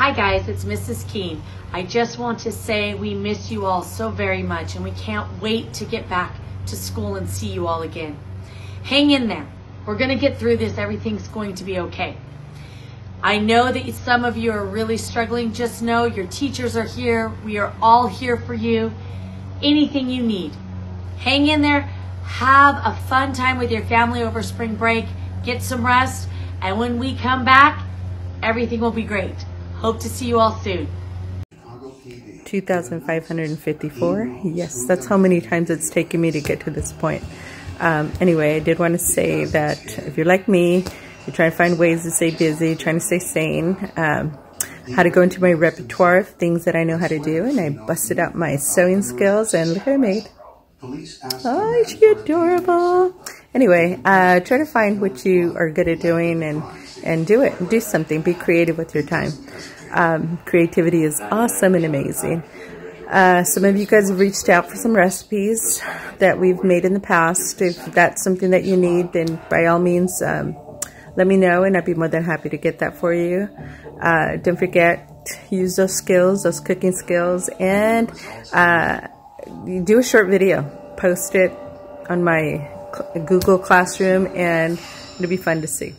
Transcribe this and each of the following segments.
Hi guys, it's Mrs. Keene. I just want to say we miss you all so very much and we can't wait to get back to school and see you all again. Hang in there. We're going to get through this. Everything's going to be okay. I know that some of you are really struggling. Just know your teachers are here. We are all here for you. Anything you need. Hang in there. Have a fun time with your family over spring break. Get some rest. And when we come back, everything will be great. Hope to see you all soon. 2,554. Yes, that's how many times it's taken me to get to this point. Anyway, I did want to say that if you're like me, you're trying to find ways to stay busy, trying to stay sane, how to go into my repertoire of things that I know how to do, and I busted out my sewing skills, and look what I made. Oh, is she adorable? Anyway, try to find what you are good at doing and do it. Do something. Be creative with your time. Creativity is awesome and amazing. Some of you guys have reached out for some recipes that we've made in the past. If that's something that you need, then by all means, let me know and I'd be more than happy to get that for you. Don't forget, use those skills, those cooking skills, and do a short video. Post it on my Google Classroom and it'll be fun to see.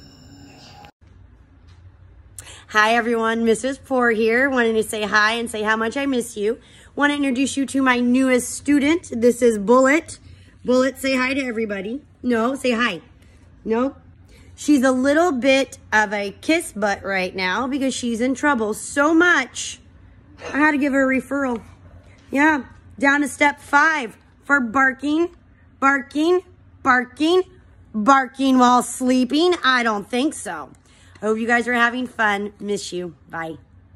Hi everyone, Mrs. Poor here, wanting to say hi and say how much I miss you. Want to introduce you to my newest student. This is Bullet. Bullet, say hi to everybody. No, say hi. No. She's a little bit of a kiss butt right now because she's in trouble so much. I had to give her a referral. Yeah, down to step 5 for barking, barking, barking, barking while sleeping. I don't think so. I hope you guys are having fun. Miss you. Bye.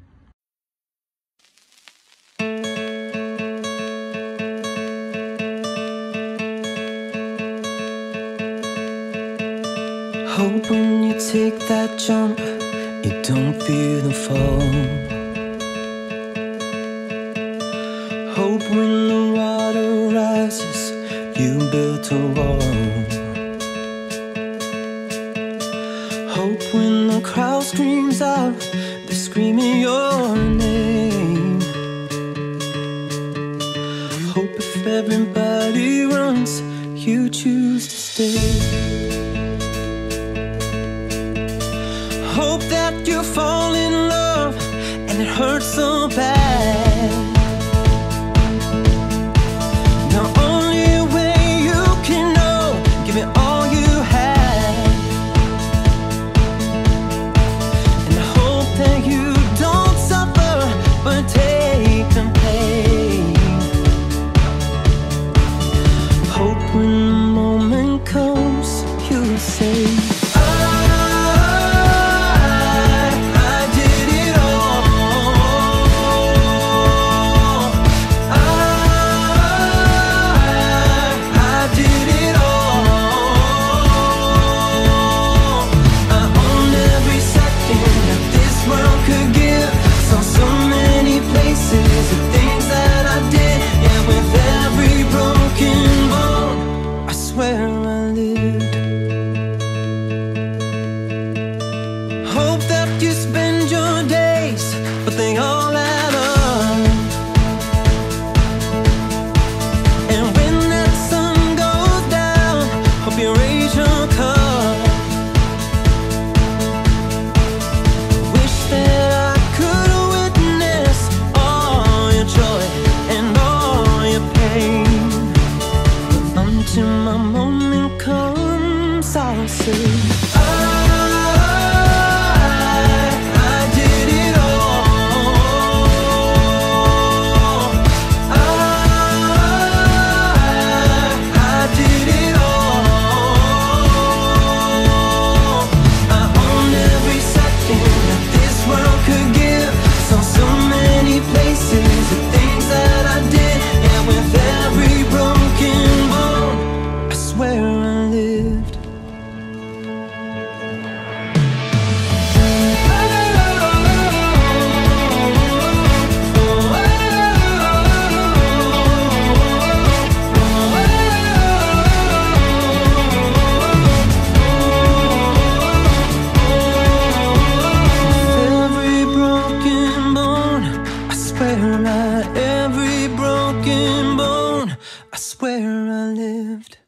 Hope when you take that jump, you don't fear the fall. Hope when the water rises, you build a wall. Hope when the crowd screams out, they're screaming your name. Hope if everybody runs, you choose to stay. Hope that you fall in love and it hurts so bad. The only way you can know, give it all you have. And I hope that you don't suffer, but take the pain. Hope when the moment comes, you'll say, swear every broken bone, I swear I lived.